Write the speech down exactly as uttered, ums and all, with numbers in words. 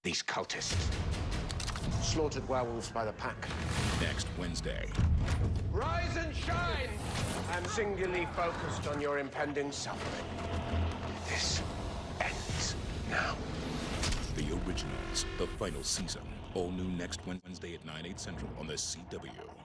these cultists. Slaughtered werewolves by the pack. Next Wednesday. Rise and shine! I'm singularly focused on your impending suffering. This ends now. The Originals, the final season. All new next Wednesday at nine, eight central on the C W.